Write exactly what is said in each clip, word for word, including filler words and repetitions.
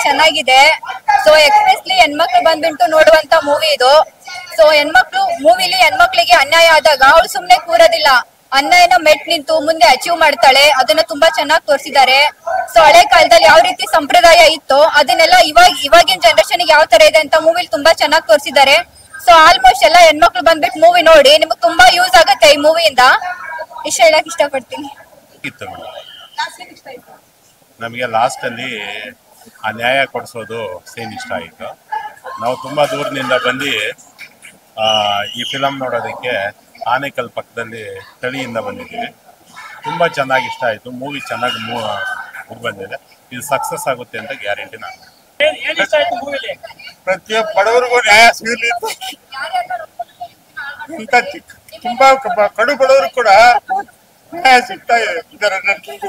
ಚೆನ್ನಾಗಿದೆ. So expressly ಹೆಣ್ಮಕ್ಳು ಬಂದ್ಬಿಟ್ಟು ನೋಡುವಂತ ಮೂವಿ ಇದು. ಸೊ ಹೆಣ್ಮಕ್ಳು ಮೂವಿಲಿ ಹೆಣ್ಮಕ್ಳಿಗೆ ಅನ್ಯಾಯ ಆದಾಗ ಅವಳು ಸುಮ್ನೆ ಕೂರೋದಿಲ್ಲ, ಅನ್ಯಾಯನ ಮೆಟ್ ನಿಂತು ಮುಂದೆ ಅಚೀವ್ ಮಾಡ್ತಾಳೆ. ಅದನ್ನ ತುಂಬಾ ಚೆನ್ನಾಗಿ ತೋರಿಸಿದ್ದಾರೆ. ಸೊ ಹಳೆ ಕಾಲದಲ್ಲಿ ಯಾವ ರೀತಿ ಸಂಪ್ರದಾಯ ಇತ್ತು ಅದನ್ನೆಲ್ಲ ಇವಾಗ ಇವಾಗಿನ ಜನರೇಷನ್ ಯಾವ ತರ ಇದೆ ಅಂತ ಮೂವಿಲಿ ತುಂಬಾ ಚೆನ್ನಾಗಿ ತೋರಿಸಿದ್ದಾರೆ. ಸೊ ಆಲ್ಮೋಸ್ಟ್ ಎಲ್ಲ ಹೆಣ್ಮಕ್ಳು ಬಂದ್ಬಿಟ್ಟು ಮೂವಿ ನೋಡಿ, ನಿಮ್ಗೆ ತುಂಬಾ ಯೂಸ್ ಆಗುತ್ತೆ ಈ ಮೂವಿಯಿಂದ. ಇಷ್ಟ ಹೇಳಕ್ ಇಷ್ಟಪಡ್ತೀನಿ. ನಮಗೆ ಲಾಸ್ಟ್ ಅಲ್ಲಿ ಆ ನ್ಯಾಯ ಕೊಡಿಸೋದು ಸೀನ್ ಇಷ್ಟ ಆಯಿತು. ನಾವು ತುಂಬಾ ದೂರದಿಂದ ಬಂದು ಈ ಫಿಲಮ್ ನೋಡೋದಕ್ಕೆ ಆನೇಕಲ್ ಪಕ್ಕದಲ್ಲಿ ತಳಿಯಿಂದ ಬಂದಿದ್ದೀವಿ. ತುಂಬಾ ಚೆನ್ನಾಗಿ ಇಷ್ಟ ಆಯಿತು. ಮೂವಿ ಚೆನ್ನಾಗಿ ಮೂ ಬಂದಿದೆ. ಇದು ಸಕ್ಸಸ್ ಆಗುತ್ತೆ ಅಂತ ಗ್ಯಾರಂಟಿ ನಾನು. ಪ್ರತಿಯೊಬ್ಬ ಬಡವರಿಗೂ ನ್ಯಾಯ ಸಿಗಲಿ ಇಂಥ ತುಂಬಾ ಕಡು ಬಡವರು ಕೂಡ ನ್ಯಾಯ ಸಿಗ್ತಾ ಇದ್ದಾರೆ.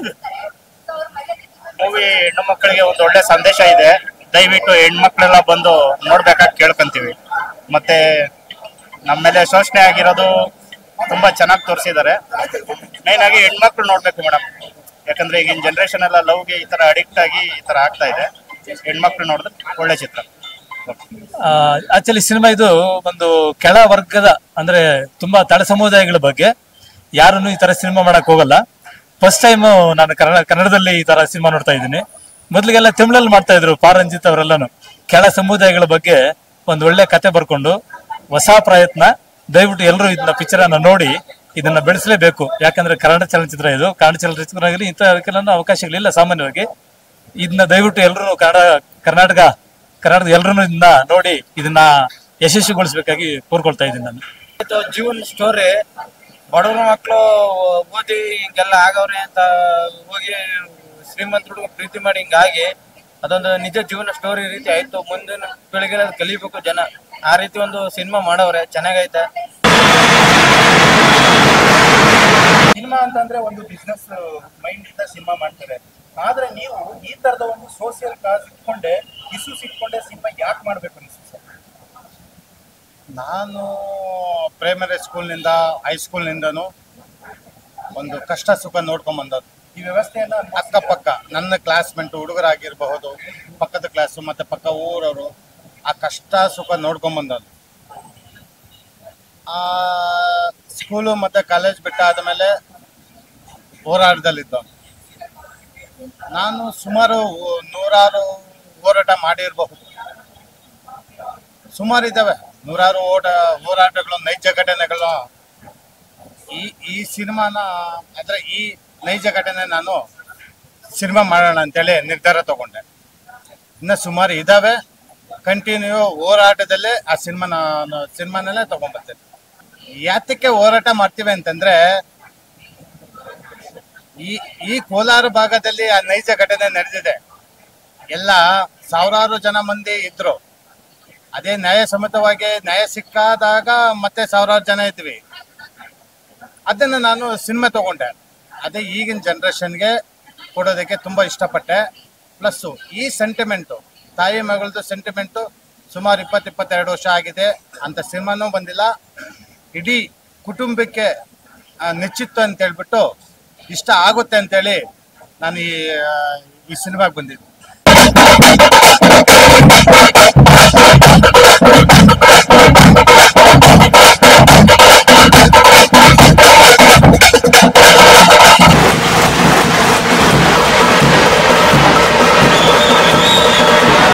ಮೂವಿ ಹೆಣ್ಣು ಮಕ್ಕಳಿಗೆ ಒಂದು ಒಳ್ಳೆ ಸಂದೇಶ ಇದೆ. ದಯವಿಟ್ಟು ಹೆಣ್ಮಕ್ಳೆಲ್ಲ ಬಂದು ನೋಡ್ಬೇಕಾಗಿ ಕೇಳ್ಕೊಂತೀವಿ. ಮತ್ತೆ ನಮ್ಮ ಮೇಲೆ ಶೋಷಣೆ ಆಗಿರೋದು ತುಂಬಾ ಚೆನ್ನಾಗಿ ತೋರಿಸಿದ್ದಾರೆ. ಮೇನ್ ಆಗಿ ಹೆಣ್ಮಕ್ಳು ನೋಡ್ಬೇಕು ಮೇಡಮ್, ಯಾಕಂದ್ರೆ ಈಗಿನ ಜನರೇಷನ್ ಎಲ್ಲ ಲವ್ಗೆ ಈ ತರ ಅಡಿಕ್ಟ್ ಆಗಿ ಈ ತರ ಆಗ್ತಾ ಇದೆ. ಹೆಣ್ಮಕ್ಳು ನೋಡಿದ್ರೆ ಒಳ್ಳೆ ಚಿತ್ರ. ಆಕ್ಚುಲಿ ಸಿನಿಮಾ ಇದು ಒಂದು ಕೆಳ ವರ್ಗದ ಅಂದ್ರೆ ತುಂಬಾ ತಳ ಸಮುದಾಯಗಳ ಬಗ್ಗೆ ಯಾರನ್ನು ಈ ತರ ಸಿನಿಮಾ ಮಾಡಕ್ ಹೋಗಲ್ಲ. ಫಸ್ಟ್ ಟೈಮ್ ನಾನು ಕನ್ನಡ ಕನ್ನಡದಲ್ಲಿ ಈ ತರ ಸಿನಿಮಾ ನೋಡ್ತಾ ಇದ್ದೀನಿ. ಮೊದ್ಲಿಗೆಲ್ಲ ತಮಿಳಲ್ಲಿ ಮಾಡ್ತಾ ಇದ್ರು ಪಾರಂಜಿತ್ ಅವರೆಲ್ಲಾನು. ಕೆಳ ಸಮುದಾಯಗಳ ಬಗ್ಗೆ ಒಂದ್ ಒಳ್ಳೆ ಕತೆ ಬರ್ಕೊಂಡು ಹೊಸ ಪ್ರಯತ್ನ. ದಯವಿಟ್ಟು ಎಲ್ಲರೂ ಇದನ್ನ ಪಿಕ್ಚರ್ ಅನ್ನ ನೋಡಿ ಇದನ್ನ ಬೆಳೆಸಲೇಬೇಕು. ಯಾಕಂದ್ರೆ ಕನ್ನಡ ಚಲನಚಿತ್ರ ಇದು. ಕನ್ನಡ ಚಲನಚಿತ್ರಗಳಲ್ಲಿ ಇಂಥಕ್ಕೆಲ್ಲ ಅವಕಾಶಗಳಿಲ್ಲ ಸಾಮಾನ್ಯವಾಗಿ. ಇದನ್ನ ದಯವಿಟ್ಟು ಎಲ್ಲರೂ ಕನ್ನಡ ಕರ್ನಾಟಕ ಕರ್ನಾಟಕದ ಎಲ್ಲರೂ ಇದನ್ನ ನೋಡಿ ಇದನ್ನ ಯಶಸ್ವಿಗೊಳಿಸಬೇಕಾಗಿ ಕೋರ್ಕೊಳ್ತಾ ಇದ್ದೀನಿ ನಾನು. ಜೀವನ ಸ್ಟೋರಿ, ಬಡವ್ರ ಮಕ್ಕಳು ಓದಿ ಹಿಂಗೆಲ್ಲ ಆಗವ್ರೆ ಅಂತ ಹೋಗಿ ಶ್ರೀಮಂತರು ಪ್ರೀತಿ ಮಾಡಿ ಹಿಂಗಾಗಿ ಅದೊಂದು ನಿಜ ಜೀವನ ಸ್ಟೋರಿ ರೀತಿ ಆಯ್ತು. ಮುಂದಿನ ಪೀಳಿಗೆ ಕಲಿಬೇಕು ಜನ. ಆ ರೀತಿ ಒಂದು ಸಿನಿಮಾ ಮಾಡವ್ರೆ, ಚೆನ್ನಾಗೈತೆ. ಸಿನಿಮಾ ಅಂತಂದ್ರೆ ಒಂದು ಬಿಸ್ನೆಸ್ ಮೈಂಡ್ ಇಂದ ಸಿನಿಮಾ ಮಾಡ್ತಾರೆ. ಆದ್ರೆ ನೀವು ಈ ತರದ ಒಂದು ಸೋಷಿಯಲ್ ಕಾಸ್ ಇಟ್ಕೊಂಡೆ ಇಶ್ಯೂಸ್ ಇಟ್ಕೊಂಡೆ ಸಿನಿಮಾ ಯಾಕೆ ಮಾಡ್ಬೇಕು ಅನಿಸ್ತು ಸರ್? ನಾನು ಪ್ರೈಮರಿ ಸ್ಕೂಲ್ನಿಂದ ಹೈಸ್ಕೂಲ್ನಿಂದನೂ ಒಂದು ಕಷ್ಟ ಸುಖ ನೋಡ್ಕೊಂಡ್ ಬಂದದ್ದು. ಈ ವ್ಯವಸ್ಥೆಯನ್ನ ಅಕ್ಕಪಕ್ಕ ನನ್ನ ಕ್ಲಾಸ್ಮೇಟ್ ಹುಡುಗರಾಗಿರಬಹುದು, ಪಕ್ಕದ ಕ್ಲಾಸು ಮತ್ತೆ ಪಕ್ಕ ಊರವರು ಆ ಕಷ್ಟ ಸುಖ ನೋಡ್ಕೊಂಡ್ ಬಂದದ್ದು. ಆ ಸ್ಕೂಲು ಮತ್ತೆ ಕಾಲೇಜ್ ಬಿಟ್ಟ ಆದ್ಮೇಲೆ ಹೋರಾಟದಲ್ಲಿದ್ದ ನಾನು ಸುಮಾರು ನೂರಾರು ಹೋರಾಟ ಮಾಡಿರಬಹುದು. ಸುಮಾರು ಇದ್ದಾವೆ ನೂರಾರು ಓಟ ಹೋರಾಟಗಳು, ನೈಜ ಘಟನೆಗಳು. ಈ ಈ ಸಿನಿಮಾನ ಅಂದ್ರೆ ಈ ನೈಜ ಘಟನೆ ನಾನು ಸಿನಿಮಾ ಮಾಡೋಣ ಅಂತೇಳಿ ನಿರ್ಧಾರ ತಗೊಂಡೆ. ಇನ್ನು ಸುಮಾರು ಇದಾವೆ. ಕಂಟಿನ್ಯೂ ಹೋರಾಟದಲ್ಲೇ ಆ ಸಿನಿಮಾ ನಾನು ಸಿನಿಮಾನಲ್ಲೇ ತಗೊಂಡ್ಬರ್ತೇನೆ. ಯಾತಕ್ಕೆ ಹೋರಾಟ ಮಾಡ್ತೀವಿ ಅಂತಂದ್ರೆ ಈ ಈ ಕೋಲಾರ ಭಾಗದಲ್ಲಿ ಆ ನೈಜ ಘಟನೆ ನಡೆದಿದೆ. ಎಲ್ಲ ಸಾವಿರಾರು ಜನ ಮಂದಿ ಇದ್ರು. ಅದೇ ನ್ಯಾಯ ಸಮ್ಮತವಾಗಿ ನ್ಯಾಯ ಸಿಕ್ಕಾದಾಗ ಮತ್ತೆ ಸಾವಿರಾರು ಜನ ಇದ್ವಿ. ಅದನ್ನ ನಾನು ಸಿನಿಮಾ ತಗೊಂಡೆ. ಅದೇ ಈಗಿನ ಜನ್ರೇಷನ್ಗೆ ಕೊಡೋದಕ್ಕೆ ತುಂಬಾ ಇಷ್ಟಪಟ್ಟೆ. ಪ್ಲಸ್ಸು ಈ ಸೆಂಟಿಮೆಂಟು, ತಾಯಿ ಮಗಳದ್ದು ಸೆಂಟಿಮೆಂಟು ಸುಮಾರು ಇಪ್ಪತ್ತು ಇಪ್ಪತ್ತೆರಡು ವರ್ಷ ಆಗಿದೆ. ಅಂತ ಸಿನಿಮಾನೂ ಬಂದಿಲ್ಲ. ಇಡೀ ಕುಟುಂಬಕ್ಕೆ ನೆಚ್ಚಿತ್ತು ಅಂತ ಹೇಳ್ಬಿಟ್ಟು ಇಷ್ಟ ಆಗುತ್ತೆ ಅಂತೇಳಿ ನಾನು ಈ ಈ ಸಿನಿಮಾಗೆ ಬಂದಿದ್ದೆ.